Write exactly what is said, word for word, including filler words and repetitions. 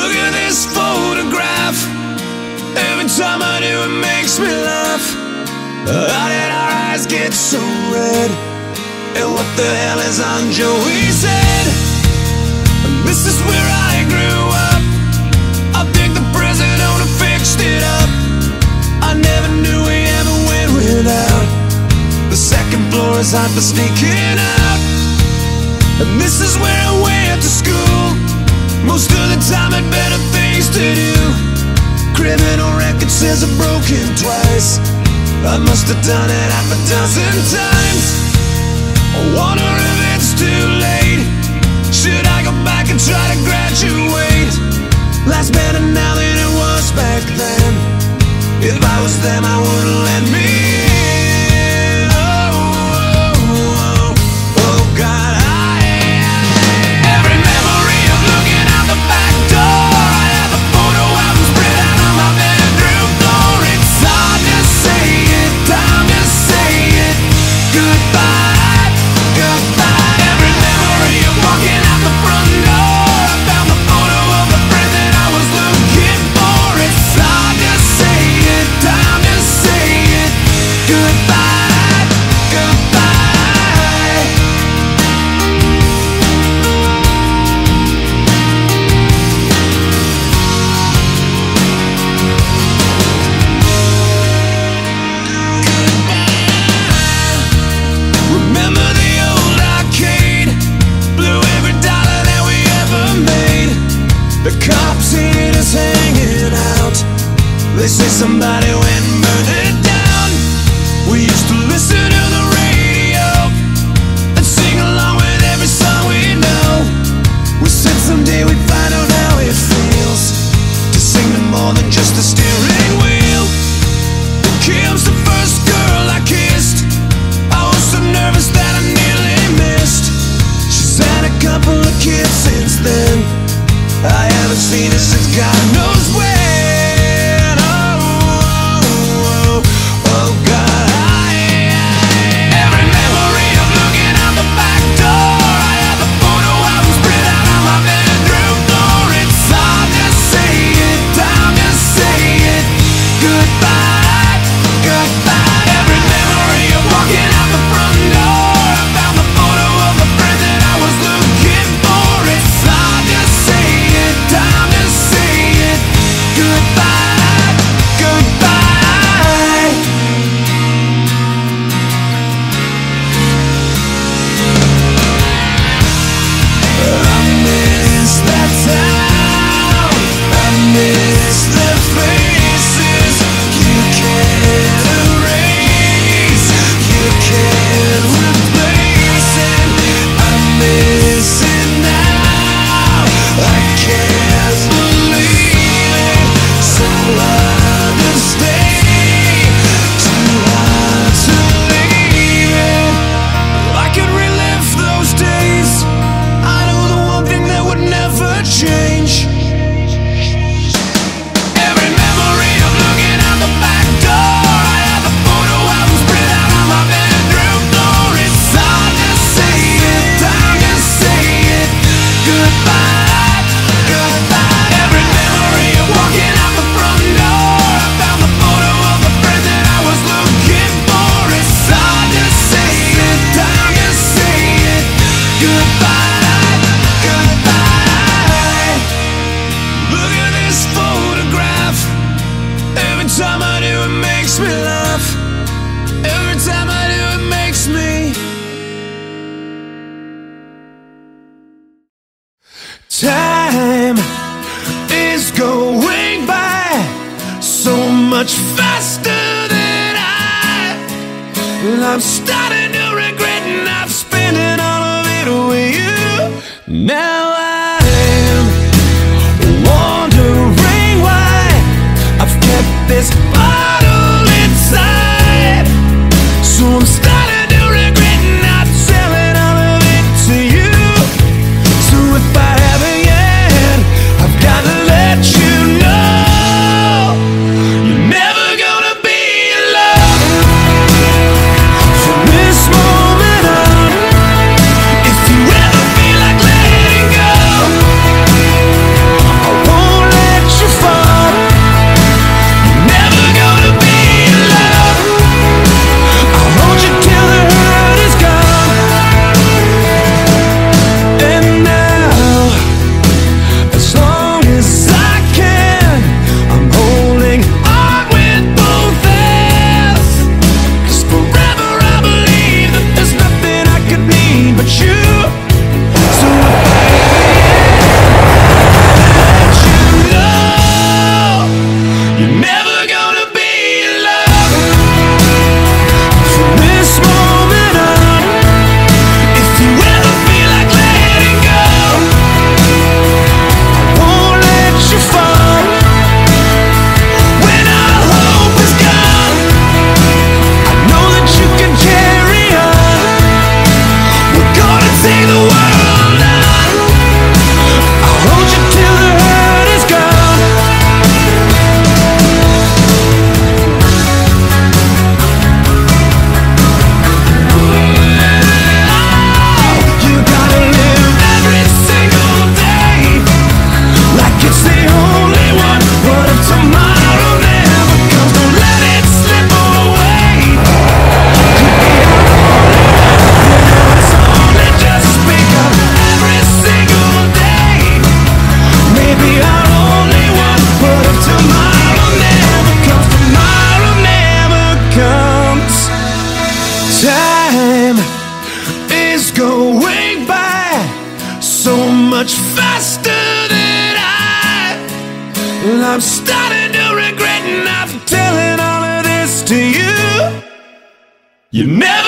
Look at this photograph. Every time I do it makes me laugh. How did our eyes get so red? And what the hell is on Joey's head? This is where I grew up. I think the president fixed it up. I never knew we ever went without. The second floor is hot for sneaking out. And this is where I went to school. Most of the time had better things to do. Criminal record says I've broken twice. I must have done it half a dozen times. I wonder if it's too late. Should I go back and try to graduate? Life's better now than it was back then. If I was them, I wouldn't let me in. Oh, oh, oh, oh God, I every memory of looking out the back door. I have a photo album spread out on my bedroom floor. It's hard to say it, time to say it. Goodbye, goodbye. Every memory of walking out the front door. I found the photo of the friend that I was looking for. It's hard to say it, time to say it. Goodbye, goodbye. Remember the old arcade? Blew every dollar that we ever made. The cops seen us hanging out. They say somebody went and burned it down. We used to listen to the radio and sing along with every song we know. We said someday we'd find out how it feels to sing to more than just a steering wheel. Kim's the first girl I kissed. I was so nervous that I nearly missed. She's had a couple of kids since then. I haven't seen her since God knows when. Oh, oh, oh, oh God, I every memory of looking out the back door. I have a photo album spread out on my bedroom floor. It's hard to say it, time to say it. Goodbye, goodbye. Every memory of walking out the front door. I found the photo of the friend that I was looking for. It's hard to say it, time to say it. Goodbye, goodbye. I miss that town. I miss the faces. You can't erase, you can't replace it. I miss it now. I can't believe it. So hard to stay, too hard to leave it. I could relive those days. I know the one thing that would never change. Every memory of looking out the back door. I have a photo album spread out on my bedroom floor. It's hard to say it, time to say it. Goodbye, goodbye. Every memory of walking out the front door. I found the photo of the friend that I was looking for. It's hard to say it, time to say it. Goodbye, goodbye. Look at this photograph. Every time I do it makes me laugh. Every time I do it makes me. Time is going by so much faster than I. Well, I'm starting to regret not spending all of it with you. Now I am wondering why I've kept this bottle inside. So I'm starting to regret not selling all of it to you. So if I haven't yet, I've got to let you know you're never gonna be alone. From this moment on, if you ever feel like letting go, Well, I'm starting to regret not telling all of this to you. You never